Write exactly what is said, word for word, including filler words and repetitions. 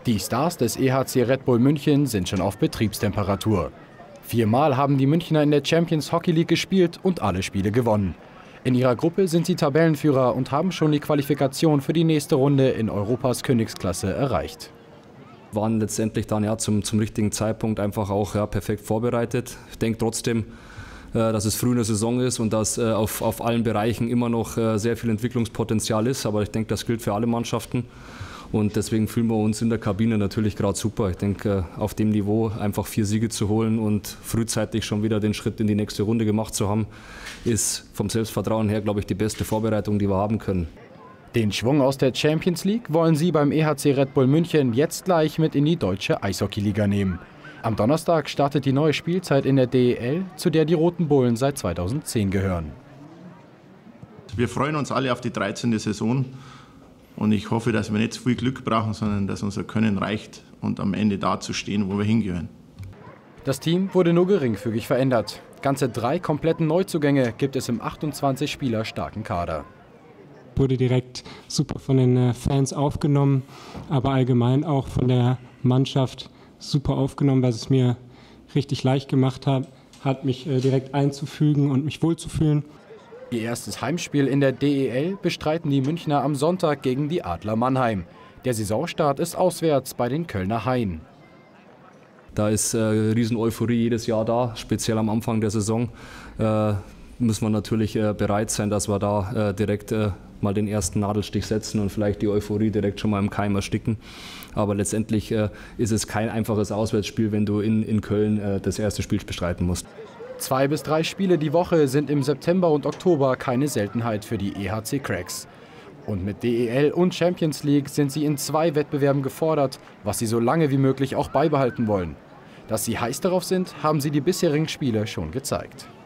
Die Stars des E H C Red Bull München sind schon auf Betriebstemperatur. Viermal haben die Münchner in der Champions Hockey League gespielt und alle Spiele gewonnen. In ihrer Gruppe sind sie Tabellenführer und haben schon die Qualifikation für die nächste Runde in Europas Königsklasse erreicht. Wir waren letztendlich dann ja zum, zum richtigen Zeitpunkt einfach auch ja, perfekt vorbereitet. Ich denke trotzdem, äh, dass es früh in der Saison ist und dass äh, auf, auf allen Bereichen immer noch äh, sehr viel Entwicklungspotenzial ist. Aber ich denke, das gilt für alle Mannschaften. Und deswegen fühlen wir uns in der Kabine natürlich gerade super. Ich denke, auf dem Niveau einfach vier Siege zu holen und frühzeitig schon wieder den Schritt in die nächste Runde gemacht zu haben, ist vom Selbstvertrauen her, glaube ich, die beste Vorbereitung, die wir haben können. Den Schwung aus der Champions League wollen sie beim E H C Red Bull München jetzt gleich mit in die deutsche Eishockeyliga nehmen. Am Donnerstag startet die neue Spielzeit in der D E L, zu der die Roten Bullen seit zweitausendzehn gehören. Wir freuen uns alle auf die dreizehnte Saison. Und ich hoffe, dass wir nicht zu viel Glück brauchen, sondern dass unser Können reicht und am Ende da zu stehen, wo wir hingehören. Das Team wurde nur geringfügig verändert. Ganze drei kompletten Neuzugänge gibt es im achtundzwanzig Spieler starken Kader. Wurde direkt super von den Fans aufgenommen, aber allgemein auch von der Mannschaft super aufgenommen, was es mir richtig leicht gemacht hat, hat mich direkt einzufügen und mich wohlzufühlen. Ihr erstes Heimspiel in der D E L bestreiten die Münchner am Sonntag gegen die Adler Mannheim. Der Saisonstart ist auswärts bei den Kölner Haien. Da ist äh, riesen Euphorie jedes Jahr da, speziell am Anfang der Saison. Äh, müssen wir natürlich äh, bereit sein, dass wir da äh, direkt äh, mal den ersten Nadelstich setzen und vielleicht die Euphorie direkt schon mal im Keim ersticken. Aber letztendlich äh, ist es kein einfaches Auswärtsspiel, wenn du in, in Köln äh, das erste Spiel bestreiten musst. Zwei bis drei Spiele die Woche sind im September und Oktober keine Seltenheit für die E H C Cracks. Und mit D E L und Champions League sind sie in zwei Wettbewerben gefordert, was sie so lange wie möglich auch beibehalten wollen. Dass sie heiß darauf sind, haben sie die bisherigen Spiele schon gezeigt.